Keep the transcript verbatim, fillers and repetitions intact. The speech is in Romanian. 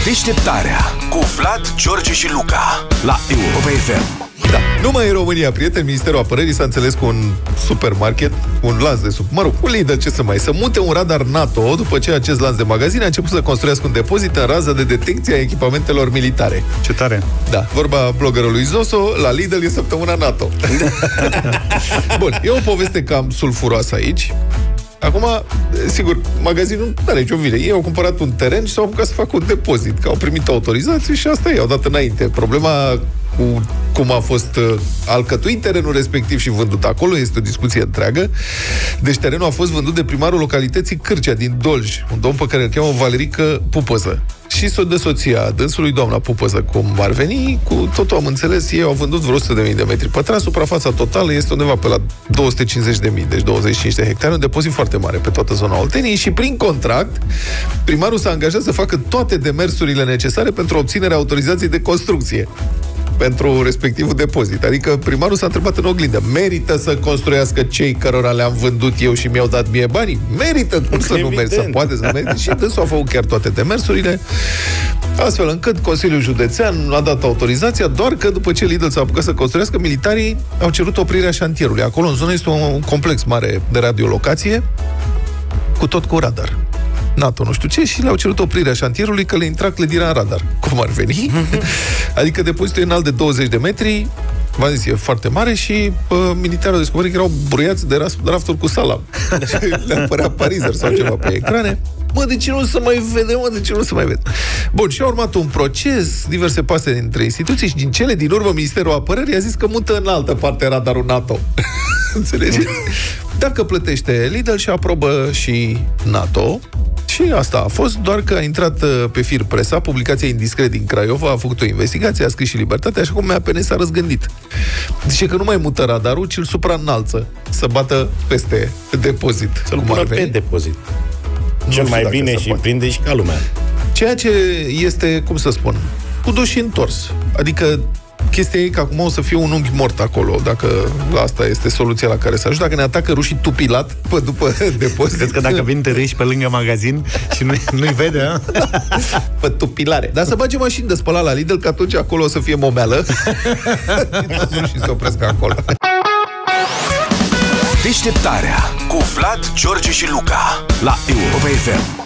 Deșteptarea cu Vlad, George și Luca la Europa F M. Da. Numai în România, prieteni, Ministerul Apărării s-a înțeles cu un supermarket, un lanț de sub, mă rog, un Lidl, ce să mai, să mute un radar NATO după ce acest lanț de magazine a început să construiască un depozit în raza de detecție a echipamentelor militare. Ce tare! Da, vorba bloggerului Zoso, la Lidl e săptămâna NATO. Bun, e o poveste cam sulfuroasă aici. Acum, sigur, magazinul nu are nicio vină. Ei au cumpărat un teren și s-au apucat să facă un depozit, că au primit autorizație și asta e, au dat înainte. Problema cu cum a fost uh, alcătuit terenul respectiv și vândut acolo este o discuție întreagă. Deci terenul a fost vândut de primarul localității Cârcea din Dolj, un domn pe care îl cheamă Valerică Pupăză. Și s-o de soția dânsului, doamna Pupăză, cum ar veni, cu totul am înțeles, ei au vândut vreo o sută de mii de metri pătrați, suprafața totală este undeva pe la două sute cincizeci de mii, deci douăzeci și cinci de hectare, un depozit foarte mare pe toată zona Olteniei și prin contract, primarul s-a angajat să facă toate demersurile necesare pentru obținerea autorizației de construcție pentru respectivul depozit. Adică primarul s-a întrebat în oglindă: merită să construiască cei cărora le-am vândut eu și mi-au dat mie banii? Merită, cum să nu merite, să poate să merite. Și dânsul a făcut chiar toate demersurile, astfel încât Consiliul Județean a dat autorizația, doar că după ce Lidl s-a apucat să construiască, militarii au cerut oprirea șantierului. Acolo, în zonă, este un complex mare de radiolocație, cu tot cu radar NATO, nu știu ce, și le-au cerut oprirea șantierului că le intra clădirea în radar. Cum ar veni? Adică depozitul e înalt de douăzeci de metri, v-am zis, e foarte mare și uh, militarii au descoperit că erau bruiați de rafturi cu salam. Le apărea parizer sau ceva pe ecrane. Mă, de ce nu se mai vede, mă, de ce nu se mai vede? Bun, și a urmat un proces, diverse pase dintre instituții și din cele din urmă Ministerul Apărării a zis că mută în altă parte radarul NATO. Înțelegi? Dacă plătește Lidl și aprobă și NATO. Și asta a fost, doar că a intrat pe fir presa, publicația Indiscret din Craiova a făcut o investigație, a scris și Libertatea, așa cum M A P N s-a răzgândit. Zice că nu mai mută radarul, ci îl supraînalță, să bată peste depozit. Să-l pună pe depozit. Cel mai bine și prinde și ca lumea. Ceea ce este, cum să spun, cu dus și întors. Adică chestia e că acum o să fie un unghi mort acolo, dacă asta este soluția la care să ajung. Dacă ne atacă rușii tupilat pe după depozit. Crezi că dacă vin tăriși pe lângă magazin și nu, nu-i vede, a? Pe tupilare. Dar să bage mașini de spălat la Lidl, că atunci acolo o să fie momeală. Și toți rușii se opresc acolo. Deșteptarea cu Vlad, George și Luca la Europa F M.